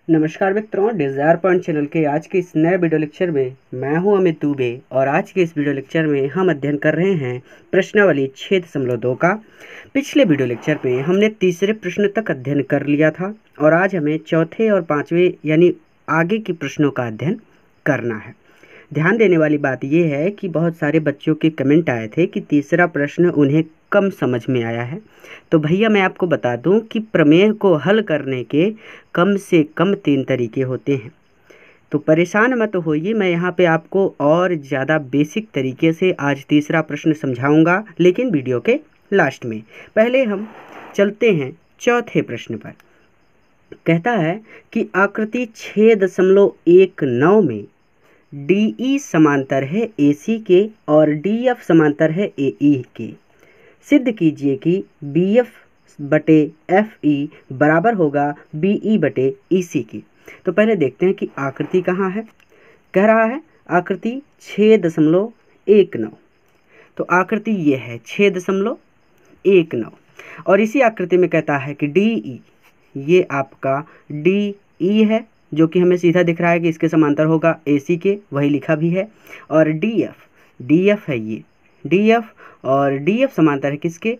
नमस्कार मित्रों, desire point channel के आज के इस नए वीडियो लेक्चर में मैं हूं अमित दुबे और आज के इस वीडियो लेक्चर में हम अध्ययन कर रहे हैं प्रश्नावली 6.2 का। पिछले वीडियो लेक्चर में हमने तीसरे प्रश्न तक अध्ययन कर लिया था और आज हमें चौथे और पाँचवें यानी आगे के प्रश्नों का अध्ययन करना है। ध्यान देने वाली बात यह है कि बहुत सारे बच्चों के कमेंट आए थे कि तीसरा प्रश्न उन्हें कम समझ में आया है। तो भैया मैं आपको बता दूं कि प्रमेय को हल करने के कम से कम 3 तरीके होते हैं। तो परेशान मत होइए, मैं यहाँ पे आपको और ज़्यादा बेसिक तरीके से आज तीसरा प्रश्न समझाऊंगा, लेकिन वीडियो के लास्ट में। पहले हम चलते हैं चौथे प्रश्न पर। कहता है कि आकृति 6.19 में DE समांतर है AC के और DF समांतर है AE के। सिद्ध कीजिए कि BF बटे FE बराबर होगा BE बटे EC के। तो पहले देखते हैं कि आकृति कहाँ है। कह रहा है आकृति 6.19। तो आकृति ये है 6.19 और इसी आकृति में कहता है कि DE ये आपका DE है, जो कि हमें सीधा दिख रहा है कि इसके समांतर होगा AC के, वही लिखा भी है। और DF है ये DF, और DF समांतर है किसके?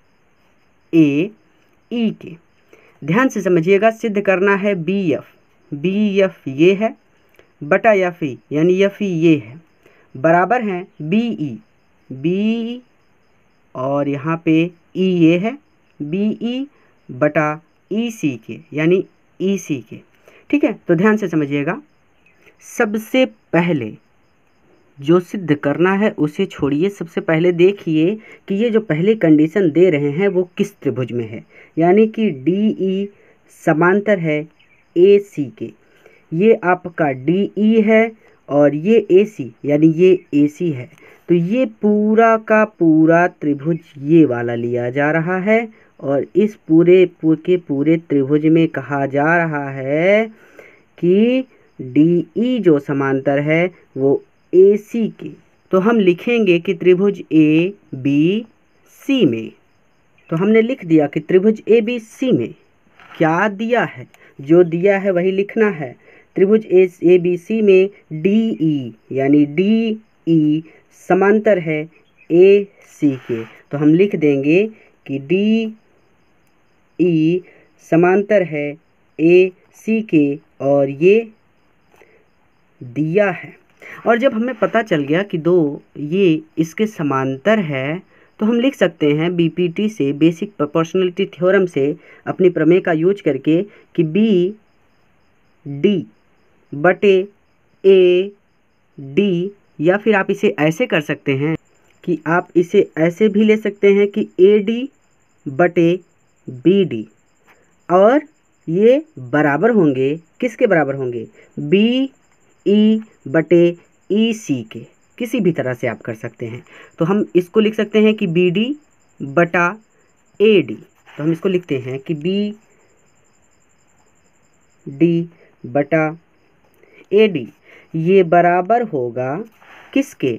AE के। ध्यान से समझिएगा, सिद्ध करना है BF ये है बटा FE यानी FE ये है, बराबर है BE और यहाँ पे E ये है BE बटा EC के यानी EC के। ठीक है, तो ध्यान से समझिएगा। सबसे पहले जो सिद्ध करना है उसे छोड़िए, सबसे पहले देखिए कि ये जो पहले कंडीशन दे रहे हैं वो किस त्रिभुज में है, यानी कि DE समांतर है AC के। ये आपका DE है और ये AC यानी ये AC है। तो ये पूरा का पूरा त्रिभुज ये वाला लिया जा रहा है और इस पूरे त्रिभुज में कहा जा रहा है कि DE जो समांतर है वो AC के। तो हम लिखेंगे कि त्रिभुज ABC में, तो हमने लिख दिया कि त्रिभुज ABC में क्या दिया है, जो दिया है वही लिखना है। त्रिभुज ABC में DE यानी DE समांतर है AC के। तो हम लिख देंगे कि DE समांतर है AC के और ये दिया है। और जब हमें पता चल गया कि ये इसके समांतर है, तो हम लिख सकते हैं BPT से, बेसिक प्रोपोर्शनलिटी थ्योरम से, अपनी प्रमेय का यूज करके कि BD बटे AD, या फिर आप इसे ऐसे कर सकते हैं कि आप इसे ऐसे भी ले सकते हैं कि AD बटे BD, और ये बराबर होंगे, किसके बराबर होंगे? BE बटे EC के। किसी भी तरह से आप कर सकते हैं। तो हम इसको लिख सकते हैं कि BD बटा AD। तो हम इसको लिखते हैं कि BD बटा AD ये बराबर होगा किसके?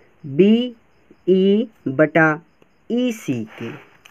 BE बटा EC के।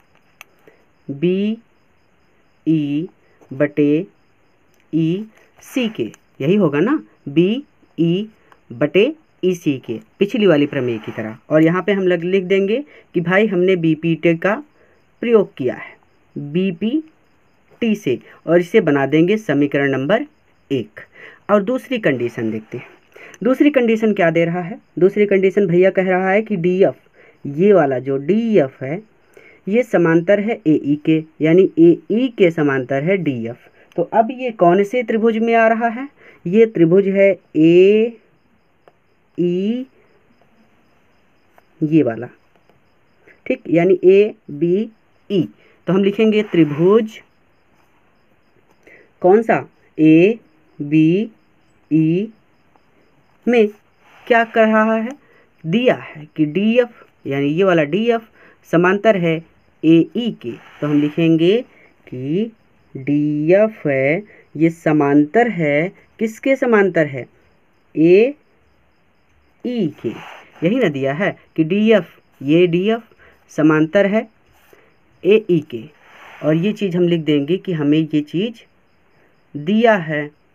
BE बटे EC के, यही होगा ना, BE बटे EC के, पिछली वाली प्रमेय की तरह। और यहाँ पे हम लिख देंगे कि भाई हमने BPT का प्रयोग किया है BPT से, और इसे बना देंगे समीकरण नंबर 1। और दूसरी कंडीशन देखते हैं। दूसरी कंडीशन क्या दे रहा है? दूसरी कंडीशन भैया कह रहा है कि DF ये वाला जो DF है ये समांतर है AE के, यानी AE के समांतर है DF। तो अब ये कौन से त्रिभुज में आ रहा है? ये त्रिभुज है AE ये वाला, ठीक, यानी ABE। तो हम लिखेंगे त्रिभुज कौन सा? ABE में क्या कर रहा है? दिया है कि DF यानी ये वाला DF समांतर है AE के। तो हम लिखेंगे कि DF है ये समांतर है, किसके समांतर है? AE के। यही ना दिया है कि ये DF समांतर है AE के। और ये चीज़ हम लिख देंगे कि हमें ये चीज़ दिया है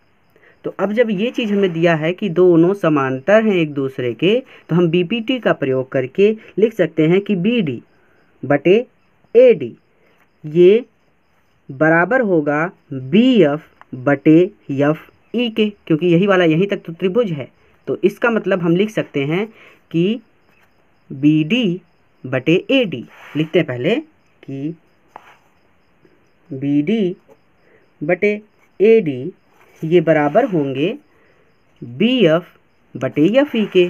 तो अब जब ये चीज़ हमें दिया है कि दोनों समांतर हैं एक दूसरे के, तो हम BPT का प्रयोग करके लिख सकते हैं कि BD बटे AD ये बराबर होगा BF बटे FE के, क्योंकि यही वाला यहीं तक तो त्रिभुज है। तो इसका मतलब हम लिख सकते हैं कि BD बटे AD, लिखते हैं पहले कि BD बटे AD ये बराबर होंगे BF बटे FE के,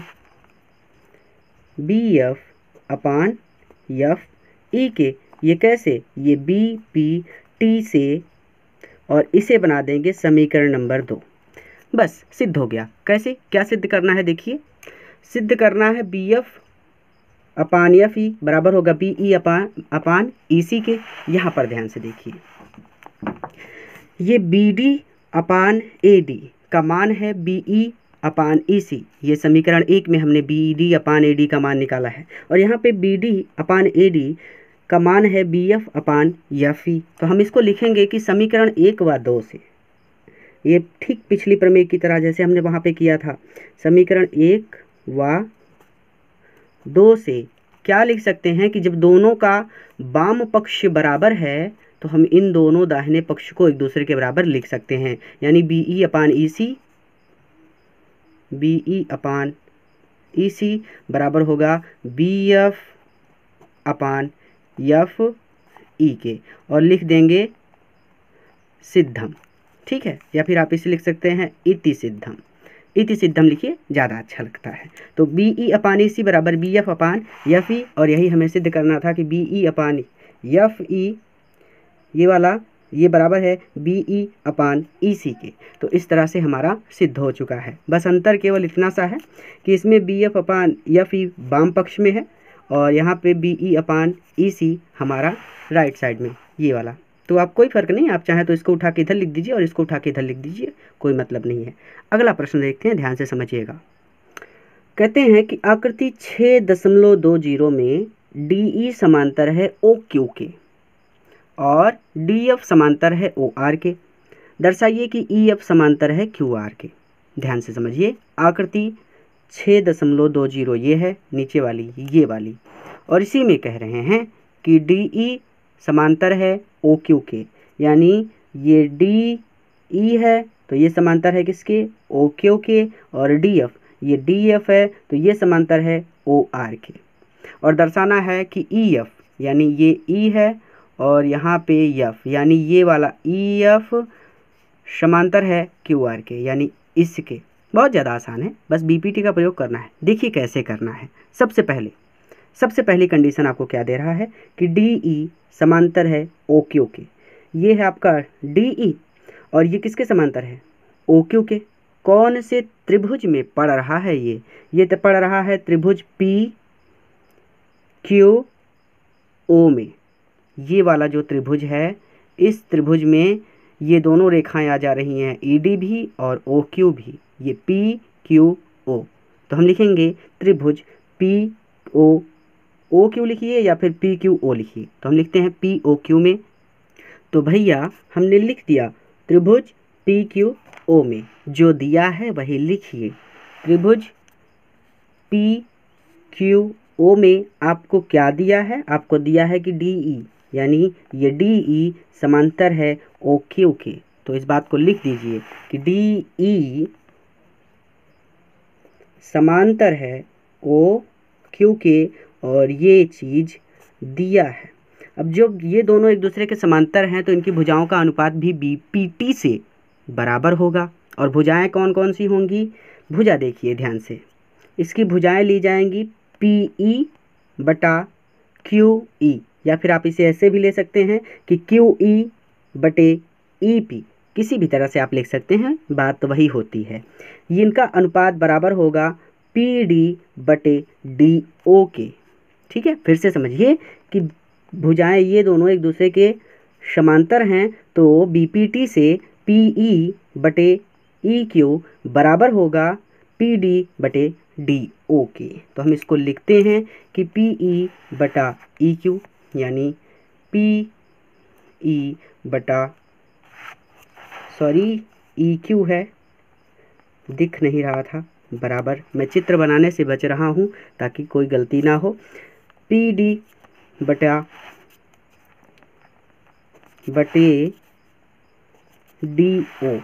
BF अपान FE के। ये कैसे? ये BPT से, और इसे बना देंगे समीकरण नंबर 2। बस सिद्ध हो गया। कैसे, क्या सिद्ध करना है? देखिए, सिद्ध करना है BF अपान FE बराबर होगा BE अपान EC के। यहाँ पर ध्यान से देखिए, ये BD अपान AD का मान है BE अपान EC। ये समीकरण 1 में हमने BD अपान AD का मान निकाला है, और यहाँ पे BD अपान AD का मान है BF अपान FE। तो हम इसको लिखेंगे कि समीकरण 1 व 2 से, ये ठीक पिछली प्रमेय की तरह जैसे हमने वहाँ पे किया था, समीकरण 1 व 2 से क्या लिख सकते हैं कि जब दोनों का वाम पक्ष बराबर है तो हम इन दोनों दाहिने पक्ष को एक दूसरे के बराबर लिख सकते हैं। यानी BE अपान EC, BE अपान EC बराबर होगा BF अपान FE के, और लिख देंगे सिद्धम। ठीक है, या फिर आप इसे लिख सकते हैं इति सिद्धम। इति सिद्धम लिखिए, ज़्यादा अच्छा लगता है। तो BE अपान EC बराबर BF अपान FE, और यही हमें सिद्ध करना था कि BE अपान FE ये वाला ये बराबर है BE अपान EC के। तो इस तरह से हमारा सिद्ध हो चुका है। बस अंतर केवल इतना सा है कि इसमें BF अपान FE वाम पक्ष में है, और यहाँ पे BE अपान EC हमारा राइट साइड में, ये वाला। तो आप कोई फ़र्क नहीं, आप चाहें तो इसको उठा के इधर लिख दीजिए और इसको उठा के इधर लिख दीजिए, कोई मतलब नहीं है। अगला प्रश्न देखते हैं, ध्यान से समझिएगा। कहते हैं कि आकृति 6.20 में DE समांतर है OQ के और DF समांतर है OR के। दर्शाइए कि EF समांतर है QR के। ध्यान से समझिए, आकृति 6.20 ये है, नीचे वाली ये वाली, और इसी में कह रहे हैं कि DE समांतर है OQ के, यानी ये DE है तो ये समांतर है किसके? OQ के, और DF ये DF है तो ये समांतर है OR के। और दर्शाना है कि EF यानी ये E है, और यहाँ पे F यानी ये वाला EF समांतर है QR के, यानी इसके। बहुत ज़्यादा आसान है, बस BPT का प्रयोग करना है। देखिए कैसे करना है। सबसे पहली कंडीशन आपको क्या दे रहा है कि DE समांतर है OQ के। ये है आपका DE, और ये किसके समांतर है? OQ के। कौन से त्रिभुज में पड़ रहा है? ये तो पड़ रहा है त्रिभुज PQO में। ये वाला जो त्रिभुज है, इस त्रिभुज में ये दोनों रेखाएं आ जा रही हैं, ED भी और OQ भी, ये PQO। तो हम लिखेंगे त्रिभुज POQ लिखिए या फिर PQO लिखिए। तो हम लिखते हैं POQ में। तो भैया हमने लिख दिया त्रिभुज PQO में, जो दिया है वही लिखिए। त्रिभुज PQO में आपको क्या दिया है? आपको दिया है कि DE, यानी ये DE समांतर है OQ के। तो इस बात को लिख दीजिए कि DE समांतर है OQ के, और ये चीज़ दिया है। अब जब ये दोनों एक दूसरे के समांतर हैं तो इनकी भुजाओं का अनुपात भी BPT से बराबर होगा। और भुजाएं कौन कौन सी होंगी? भुजा देखिए ध्यान से, इसकी भुजाएं ली जाएंगी PE बटा QE, या फिर आप इसे ऐसे भी ले सकते हैं कि QE बटे EP, किसी भी तरह से आप लिख सकते हैं, बात तो वही होती है। इनका अनुपात बराबर होगा PD बटे DO के। ठीक है, फिर से समझिए कि भुजाएं ये दोनों एक दूसरे के समांतर हैं, तो BPT से PE बटे EQ बराबर होगा PD बटे DO के। तो हम इसको लिखते हैं कि PE बटा EQ, यानी PE बटा EQ है दिख नहीं रहा था बराबर, मैं चित्र बनाने से बच रहा हूँ ताकि कोई गलती ना हो। पी डी बटे डी ओ,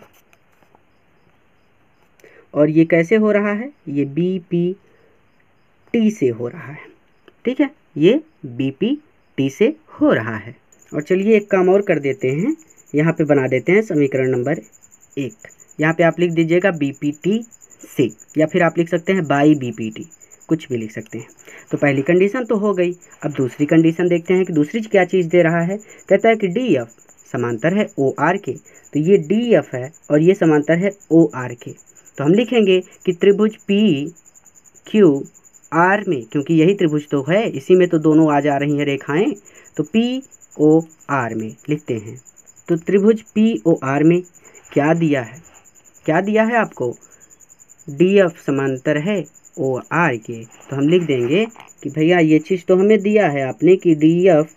और ये कैसे हो रहा है, ये बी पी टी से हो रहा है। ठीक है, ये बी पी टी से हो रहा है। और चलिए एक काम और कर देते हैं, यहाँ पे बना देते हैं समीकरण नंबर 1। यहाँ पे आप लिख दीजिएगा बी पी टी से, या फिर आप लिख सकते हैं बाई बी पी टी, कुछ भी लिख सकते हैं। तो पहली कंडीशन तो हो गई। अब दूसरी कंडीशन देखते हैं कि दूसरी क्या चीज़ दे रहा है। कहता है कि डी एफ समांतर है ओ आर के, तो ये डी एफ है और ये समांतर है ओ आर के। तो हम लिखेंगे कि त्रिभुज पी क्यू आर में, क्योंकि यही त्रिभुज तो है, इसी में तो दोनों आ जा रही हैं रेखाएं, तो पी ओ आर में लिखते हैं। तो त्रिभुज पी ओ आर में क्या दिया है, क्या दिया है आपको, डी एफ समांतर है ओ आर के। तो हम लिख देंगे कि भैया ये चीज़ तो हमें दिया है आपने कि डी एफ,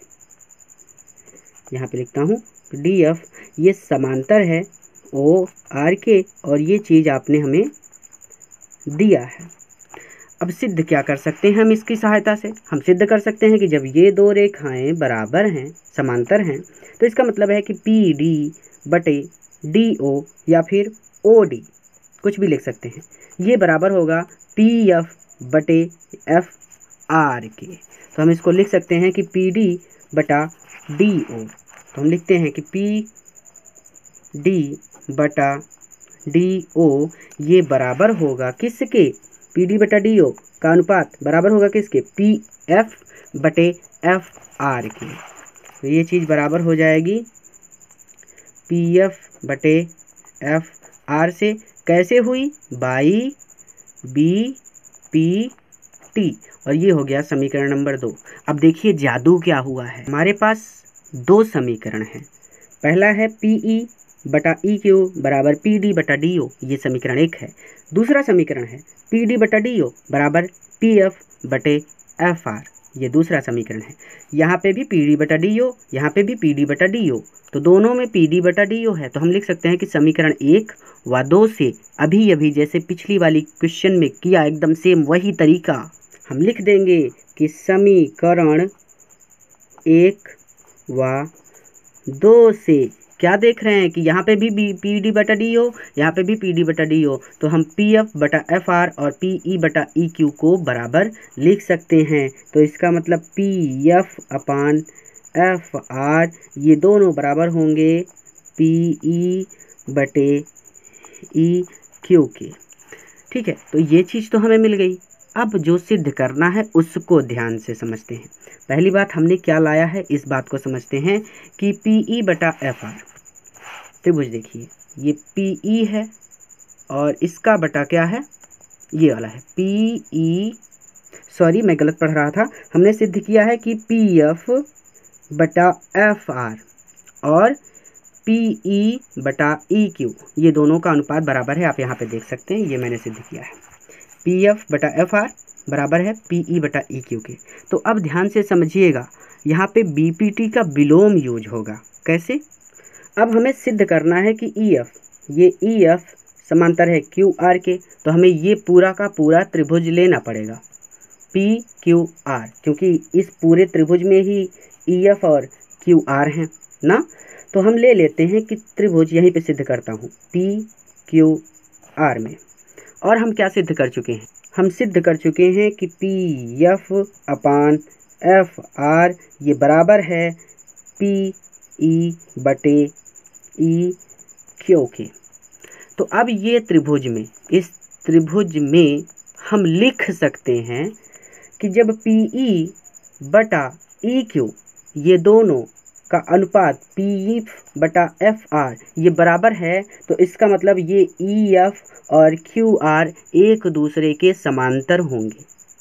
यहाँ पे लिखता हूँ डी एफ ये समांतर है ओ आर के, और ये चीज़ आपने हमें दिया है। अब सिद्ध क्या कर सकते हैं हम इसकी सहायता से, हम सिद्ध कर सकते हैं कि जब ये दो रेखाएं बराबर हैं, समांतर हैं, तो इसका मतलब है कि पी डी बटे डी ओ या फिर ओ डी, कुछ भी लिख सकते हैं, ये बराबर होगा पी एफ बटे एफ आर के। तो हम इसको लिख सकते हैं कि पी डी बटा डी ओ। तो हम लिखते हैं कि पी डी बटा डी ओ ये बराबर होगा किसके, पी डी बटा डी ओ का अनुपात बराबर होगा किसके, पी एफ बटे एफ आर के। तो ये चीज़ बराबर हो जाएगी पी एफ बटे एफ आर से। कैसे हुई, बाई बी पी टी, और ये हो गया समीकरण नंबर 2। अब देखिए जादू क्या हुआ है, हमारे पास दो समीकरण हैं। पहला है पी ई बटा ई क्यू बराबर पी डी बटा डी ओ, ये समीकरण 1 है। दूसरा समीकरण है पी डी बटा डी ओ बराबर पी एफ बटे एफ आर, ये दूसरा समीकरण है। यहाँ पे भी पी डी बटा डी ओ, यहाँ पे भी पी डी बटा डी ओ, तो दोनों में पी डी बटा डी ओ है। तो हम लिख सकते हैं कि समीकरण 1 व 2 से अभी अभी जैसे पिछली वाली क्वेश्चन में किया एकदम सेम वही तरीका, हम लिख देंगे कि समीकरण 1 व 2 से क्या देख रहे हैं कि यहाँ पे भी पी डी बटा डी ओ, यहाँ पे भी पी डी बटा डी ओ, तो हम पी एफ बटा एफ आर और पी ई बटा ई क्यू को बराबर लिख सकते हैं। तो इसका मतलब P F upon F R ये दोनों बराबर होंगे पी ई बटे ई क्यू के। ठीक है, तो ये चीज़ तो हमें मिल गई। अब जो सिद्ध करना है उसको ध्यान से समझते हैं। पहली बात हमने क्या लाया है इस बात को समझते हैं कि पी ई बटा एफ आर त्रिभुज, देखिए ये पी ई है और इसका बटा क्या है, ये वाला है पी ई, सॉरी मैं गलत पढ़ रहा था, हमने सिद्ध किया है कि पी एफ बटा एफ आर और पी ई बटा ई क्यू ये दोनों का अनुपात बराबर है। आप यहाँ पे देख सकते हैं, ये मैंने सिद्ध किया है, पी एफ बटा एफ आर बराबर है पी ई बटा ई क्यू के। तो अब ध्यान से समझिएगा, यहाँ पे बी पी टी का विलोम यूज होगा। कैसे, अब हमें सिद्ध करना है कि ई एफ, ये ई एफ समांतर है क्यू आर के, तो हमें ये पूरा का पूरा त्रिभुज लेना पड़ेगा पी क्यू आर, क्योंकि इस पूरे त्रिभुज में ही ई एफ और क्यू आर हैं ना। तो हम ले लेते हैं कि त्रिभुज, यहीं पे सिद्ध करता हूँ पी क्यू आर में। और हम क्या सिद्ध कर चुके हैं, हम सिद्ध कर चुके हैं कि P F upon F R ये बराबर है पी ई बटे ई क्यू के। तो अब ये त्रिभुज में, इस त्रिभुज में हम लिख सकते हैं कि जब पी ई बटा ई क्यू ये दोनों का अनुपात पी एफ बटा एफ आर ये बराबर है, तो इसका मतलब ये ई एफ और क्यू आर एक दूसरे के समांतर होंगे।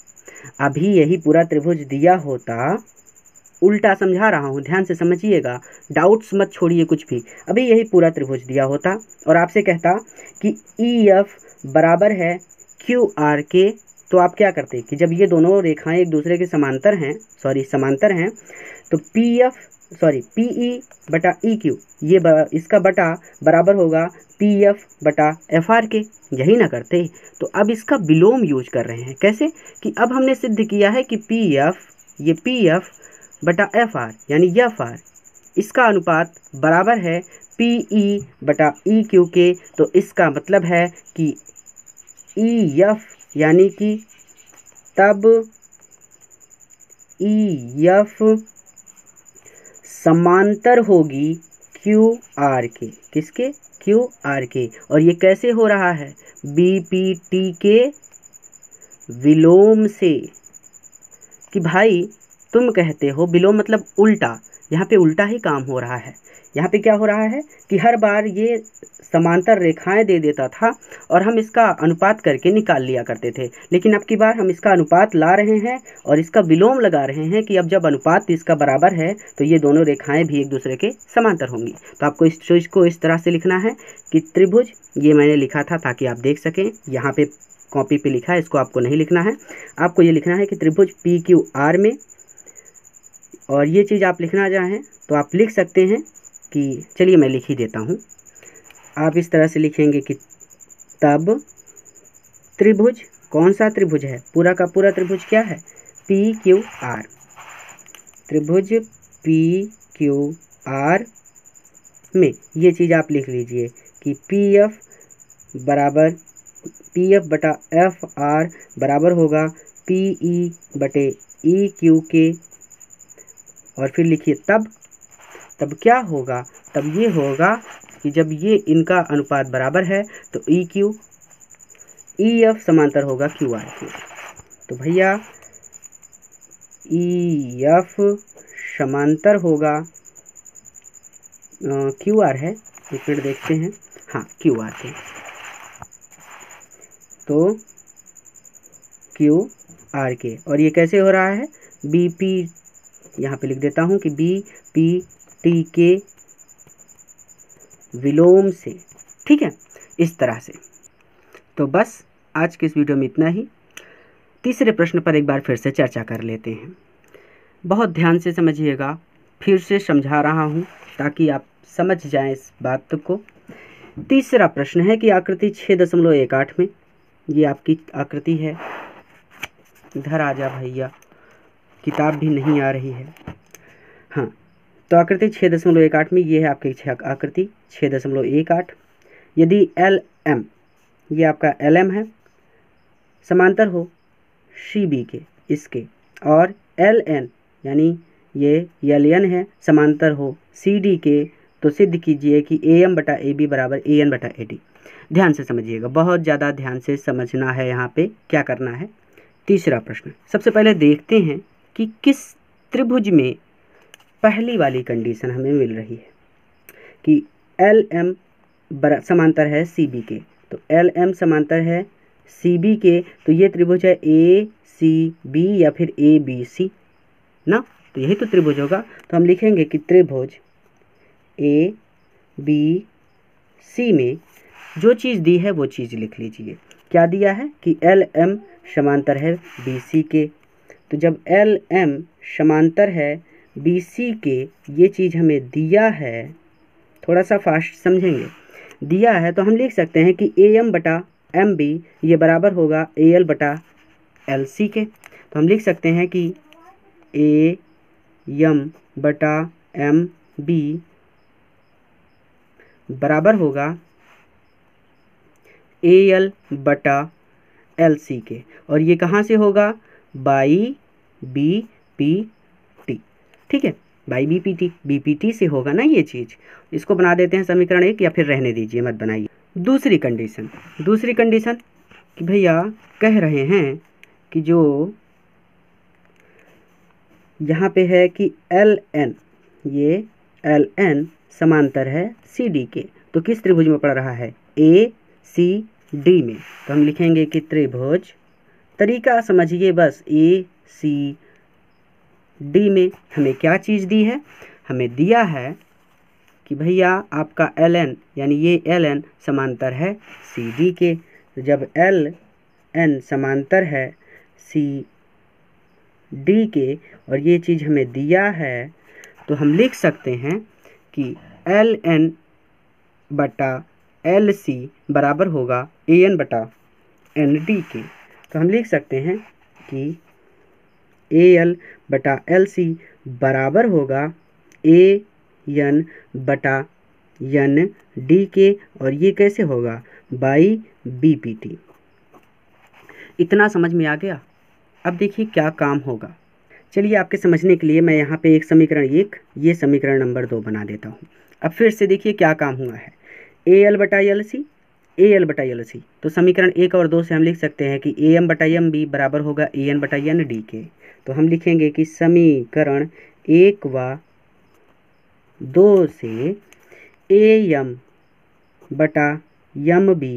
अभी यही पूरा त्रिभुज दिया होता, उल्टा समझा रहा हूँ, ध्यान से समझिएगा, डाउट्स मत छोड़िए कुछ भी। अभी यही पूरा त्रिभुज दिया होता और आपसे कहता कि ई एफ बराबर है क्यू आर के तो आप क्या करते कि जब ये दोनों रेखाएं एक दूसरे के समांतर हैं तो पी ई बटा ई क्यू ये इसका बटा बराबर होगा पी एफ बटा एफ आर के, यही ना करते। तो अब इसका विलोम यूज कर रहे हैं। कैसे कि अब हमने सिद्ध किया है कि पी एफ बटा एफ आर यानी एफ आर इसका अनुपात बराबर है पी ई बटा ई क्यू के। तो इसका मतलब है कि ई एफ यानी कि तब ई एफ समांतर होगी क्यू आर के। किसके? क्यू आर के। और ये कैसे हो रहा है? बी पी टी के विलोम से। कि भाई तुम कहते हो विलोम मतलब उल्टा, यहाँ पे उल्टा ही काम हो रहा है। यहाँ पे क्या हो रहा है कि हर बार ये समांतर रेखाएं दे देता था और हम इसका अनुपात करके निकाल लिया करते थे, लेकिन अब की बार हम इसका अनुपात ला रहे हैं और इसका विलोम लगा रहे हैं कि अब जब अनुपात इसका बराबर है तो ये दोनों रेखाएं भी एक दूसरे के समांतर होंगी। तो आपको इस चीज़ को इस तरह से लिखना है कि त्रिभुज, ये मैंने लिखा था ताकि आप देख सकें, यहाँ पे कॉपी पे लिखा है, इसको आपको नहीं लिखना है। आपको ये लिखना है कि त्रिभुज पी क्यू आर में, और ये चीज़ आप लिखना चाहें तो आप लिख सकते हैं कि चलिए मैं लिख ही देता हूँ। आप इस तरह से लिखेंगे कि तब त्रिभुज, कौन सा त्रिभुज है? पूरा का पूरा त्रिभुज क्या है? P Q R. त्रिभुज पी क्यू आर में ये चीज़ आप लिख लीजिए कि पी एफ बटा एफ आर बराबर होगा पी ई बटे ई क्यू के। और फिर लिखिए तब क्या होगा? तब ये होगा कि जब ये इनका अनुपात बराबर है तो ई एफ समांतर होगा क्यू आर के। तो भैया ई एफ समांतर होगा क्यू आर है, एक मिनट देखते हैं, हाँ क्यू आर के। तो क्यू आर के, और ये कैसे हो रहा है? बी पी, यहाँ पे लिख देता हूँ कि बी पी टी के विलोम से। ठीक है, इस तरह से। तो बस आज के इस वीडियो में इतना ही। तीसरे प्रश्न पर एक बार फिर से चर्चा कर लेते हैं। बहुत ध्यान से समझिएगा, फिर से समझा रहा हूँ ताकि आप समझ जाएं इस बात को। तीसरा प्रश्न है कि आकृति 6.18 में, ये आपकी आकृति है, इधर आ जा भैया, किताब भी नहीं आ रही है। हाँ, तो आकृति 6.18 में ये है आपकी आकृति 6.18। यदि एल एम, ये आपका एल एम है, समांतर हो सी बी के इसके, और एल एन यानी ये एल एन है, समांतर हो सी डी के, तो सिद्ध कीजिए कि ए एम बटा ए बी बराबर ए एन बटा ए डी। ध्यान से समझिएगा, बहुत ज़्यादा ध्यान से समझना है। यहाँ पे क्या करना है? तीसरा प्रश्न, सबसे पहले देखते हैं कि किस त्रिभुज में पहली वाली कंडीशन हमें मिल रही है कि एल एम समांतर है सी बी के। तो एल एम समांतर है सी बी के, तो ये त्रिभुज है ए सी बी या फिर ए बी सी ना, तो यही तो त्रिभुज होगा। तो हम लिखेंगे कि त्रिभुज ए बी सी में जो चीज़ दी है वो चीज़ लिख लीजिए। क्या दिया है कि एल एम समांतर है बी सी के। तो जब एल एम समांतर है बी सी के, ये चीज़ हमें दिया है, थोड़ा सा फास्ट समझेंगे, दिया है, तो हम लिख सकते हैं कि ए एम बटा एम बी ये बराबर होगा ए एल बटा एल सी के। तो हम लिख सकते हैं कि ए एम बटा एम बी बराबर होगा ए एल बटा एल सी के, और ये कहाँ से होगा? By B P T. ठीक है, by B P T, B P T से होगा ना ये चीज़। इसको बना देते हैं समीकरण 1, या फिर रहने दीजिए, मत बनाइए। दूसरी कंडीशन कि भैया कह रहे हैं कि जो यहाँ पे है कि एल एन, ये एल एन समांतर है सी डी के। तो किस त्रिभुज में पड़ रहा है? ए सी डी में। तो हम लिखेंगे कि त्रिभुज, तरीका समझिए बस, ए सी डी में हमें क्या चीज़ दी है? हमें दिया है कि भैया आपका एल एन यानी ये एल एन समांतर है सी डी के। तो जब एल एन समांतर है सी डी के और ये चीज़ हमें दिया है, तो हम लिख सकते हैं कि एल एन बटा एल सी बराबर होगा ए एन बटा एन डी के। तो हम लिख सकते हैं कि ए एल बटा एल सी बराबर होगा ए एन बटा एन डी के, और ये कैसे होगा बाई बी पी टी। इतना समझ में आ गया। अब देखिए क्या काम होगा। चलिए आपके समझने के लिए मैं यहाँ पे एक समीकरण 1, ये समीकरण नंबर 2 बना देता हूँ। अब फिर से देखिए क्या काम हुआ है, ए एल बटा एल सी, ए एल बटा एल सी। तो समीकरण 1 और 2 से हम लिख सकते हैं कि ए एम बटा एम बी बराबर होगा ए एन बटा एन डी के। तो हम लिखेंगे कि समीकरण 1 व 2 से ए एम बटा एम बी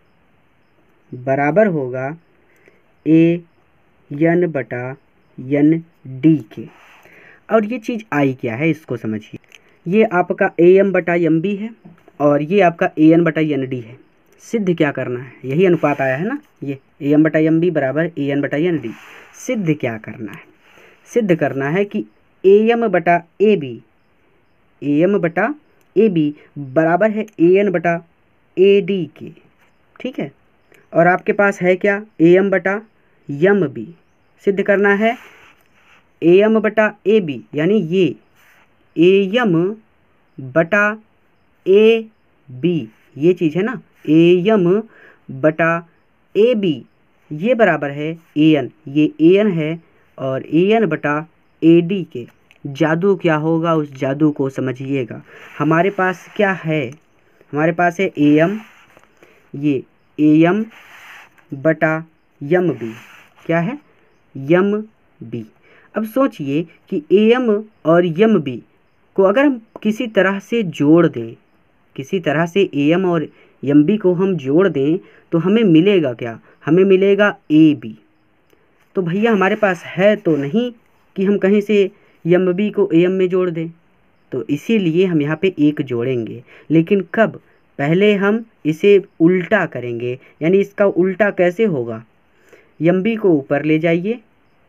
बराबर होगा ए एन बटा एन डी के। और ये चीज़ आई क्या है इसको समझिए। ये आपका ए एम बटा एम बी है और ये आपका ए एन बटा एन डी है। सिद्ध क्या करना है, यही अनुपात आया है ना, ये ए एम बटा एम बी बराबर ए एन बटा एन डी। सिद्ध क्या करना है, सिद्ध करना है कि ए एम बटा ए बी, ए एम बटा ए बी बराबर है ए एन बटा ए डी के। ठीक है, और आपके पास है क्या ए एम बटा एम बी। सिद्ध करना है ए एम बटा ए बी, यानी ये ए एम बटा ए बी, ये चीज़ है ना, ए एम बटा ए बी ये बराबर है ए एन, ये ए एन है और ए एन बटा ए डी के। जादू क्या होगा उस जादू को समझिएगा। हमारे पास क्या है, हमारे पास है ए एम, ये ए एम बटा एम बी, क्या है एम बी। अब सोचिए कि ए एम और एम बी को अगर हम किसी तरह से जोड़ दें, किसी तरह से ए एम और एम बी को हम जोड़ दें तो हमें मिलेगा क्या, हमें मिलेगा ए बी। तो भैया हमारे पास है तो नहीं कि हम कहीं से एम बी को ए एम में जोड़ दें, तो इसीलिए हम यहाँ पे एक जोड़ेंगे। लेकिन कब, पहले हम इसे उल्टा करेंगे, यानी इसका उल्टा कैसे होगा, एम बी को ऊपर ले जाइए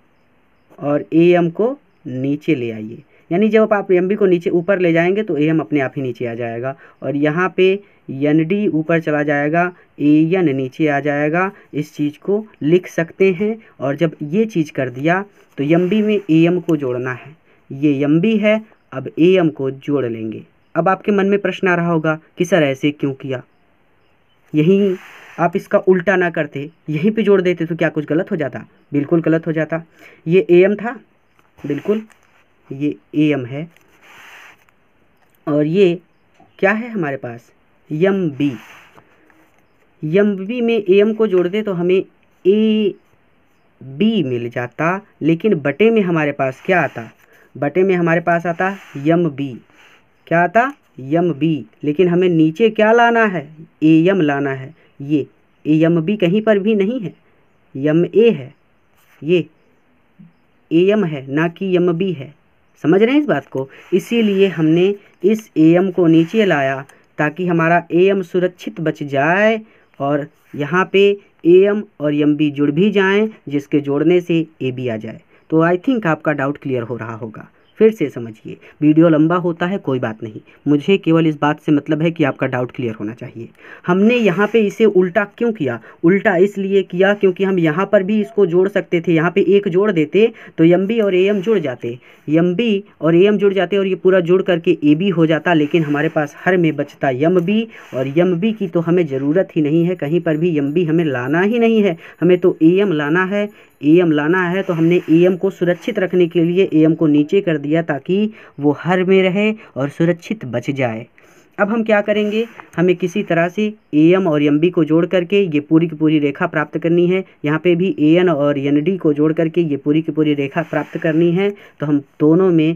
और ए एम को नीचे ले आइए। यानी जब आप एम बी को नीचे ऊपर ले जाएंगे तो ए एम अपने आप ही नीचे आ जाएगा और यहाँ पे एन डी ऊपर चला जाएगा, ए एन नीचे आ जाएगा। इस चीज़ को लिख सकते हैं। और जब ये चीज़ कर दिया तो एम बी में ए एम को जोड़ना है, ये एम बी है, अब ए एम को जोड़ लेंगे। अब आपके मन में प्रश्न आ रहा होगा कि सर ऐसे क्यों किया, यहीं आप इसका उल्टा ना करते, यहीं पे जोड़ देते तो क्या कुछ गलत हो जाता? बिल्कुल गलत हो जाता। ये ए एम था, बिल्कुल ये ए एम है और ये क्या है हमारे पास एम बी। एम बी में ए एम को जोड़ दे तो हमें ए बी मिल जाता, लेकिन बटे में हमारे पास क्या आता, बटे में हमारे पास आता एम बी। क्या आता? M B. लेकिन हमें नीचे क्या लाना है, ए एम लाना है। ये ए एम बी कहीं पर भी नहीं है, एम ए है, ये ए एम है ना कि एम बी है। समझ रहे हैं इस बात को? इसीलिए हमने इस ए एम को नीचे लाया ताकि हमारा ए एम सुरक्षित बच जाए और यहाँ पे ए एम और एम बी जुड़ भी जाएं, जिसके जोड़ने से ए बी आ जाए। तो आई थिंक आपका डाउट क्लियर हो रहा होगा। फिर से समझिए, वीडियो लंबा होता है कोई बात नहीं, मुझे केवल इस बात से मतलब है कि आपका डाउट क्लियर होना चाहिए। हमने यहाँ पे इसे उल्टा क्यों किया? उल्टा इसलिए किया क्योंकि हम यहाँ पर भी इसको जोड़ सकते थे, यहाँ पे एक जोड़ देते तो एम बी और ए एम जुड़ जाते, एम बी और ए एम जुड़ जाते और ये पूरा जुड़ करके ए बी हो जाता। लेकिन हमारे पास हर में बचता एम बी, और एम बी की तो हमें ज़रूरत ही नहीं है, कहीं पर भी एम बी हमें लाना ही नहीं है, हमें तो ए एम लाना है। ए एम लाना है तो हमने ए एम को सुरक्षित रखने के लिए ए एम को नीचे कर दिया ताकि वो हर में रहे और सुरक्षित बच जाए। अब हम क्या करेंगे, हमें किसी तरह से ए एम और एम बी को जोड़ करके ये पूरी की पूरी रेखा प्राप्त करनी है। यहाँ पे भी ए एन और एन डी को जोड़ करके ये पूरी की पूरी रेखा प्राप्त करनी है। तो हम दोनों में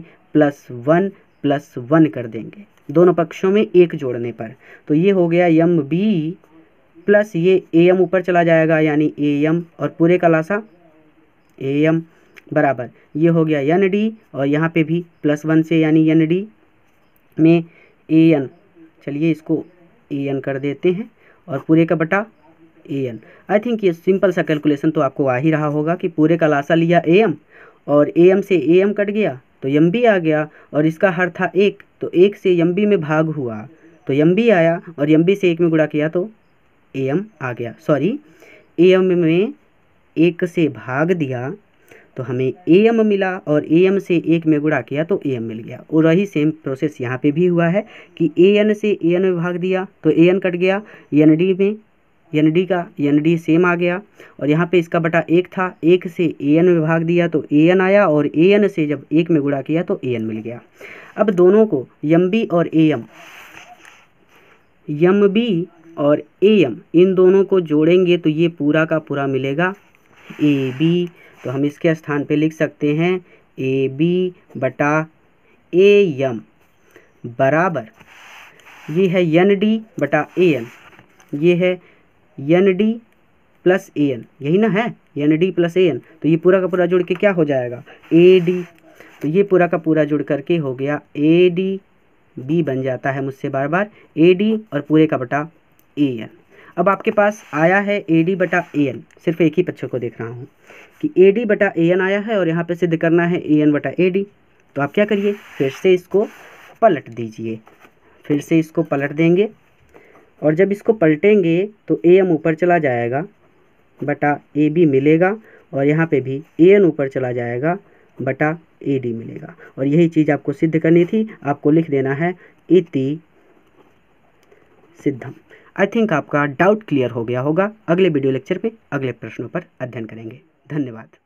+1 कर देंगे, दोनों पक्षों में एक जोड़ने पर। तो ये हो गया एम बी प्लस ये ए एम ऊपर चला जाएगा यानी ए एम, और पूरे का लासा ए एम बराबर ये हो गया एन डी, और यहाँ पे भी +1 से यानी एन डी में ए एन, चलिए इसको ए एन कर देते हैं, और पूरे का बटा एन। आई थिंक ये सिंपल सा कैलकुलेशन तो आपको आ ही रहा होगा कि पूरे का लासा लिया एम और एम से एम कट गया तो एम बी आ गया, और इसका हर था 1 तो 1 से एम बी में भाग हुआ तो एम बी आया, और एम बी से 1 में गुणा किया तो एम आ गया। सॉरी, एम में 1 से भाग दिया तो हमें एम मिला, और एम से 1 में गुणा किया तो एम मिल गया। और वही सेम प्रोसेस यहाँ पे भी हुआ है कि एन से एन में भाग दिया तो एन कट गया, एन डी में एन डी का एन डी सेम आ गया, और यहाँ पे इसका बटा 1 था, 1 से एन में भाग दिया तो एन आया, और एन से जब 1 में गुणा किया तो एन मिल गया। अब दोनों को एम बी और एम और एम इन दोनों को जोड़ेंगे तो ये पूरा का पूरा मिलेगा ए बी। तो हम इसके स्थान पे लिख सकते हैं ए बी बटा ए एम बराबर, ये है एन डी बटा ए एन, ये है N D plus A N, यही ना है N D plus A N. तो ये पूरा का पूरा जुड़ के क्या हो जाएगा ए डी, तो ये पूरा का पूरा जुड़ करके हो गया ए डी, बी बन जाता है मुझसे बार बार ए डी और पूरे का बटा ए एन। अब आपके पास आया है ए डी बटा ए एन, सिर्फ एक ही पक्ष को देख रहा हूँ कि ए डी बटा ए एन आया है और यहाँ पे सिद्ध करना है ए एन बटा ए डी। तो आप क्या करिए, फिर से इसको पलट दीजिए, फिर से इसको पलट देंगे, और जब इसको पलटेंगे तो ए एम ऊपर चला जाएगा बटा ए बी मिलेगा, और यहाँ पे भी ए एन ऊपर चला जाएगा बटा ए डी मिलेगा। और यही चीज़ आपको सिद्ध करनी थी, आपको लिख देना है इति सिद्धम। आई थिंक आपका डाउट क्लियर हो गया होगा। अगले वीडियो लेक्चर पे अगले प्रश्नों पर अध्ययन करेंगे। धन्यवाद।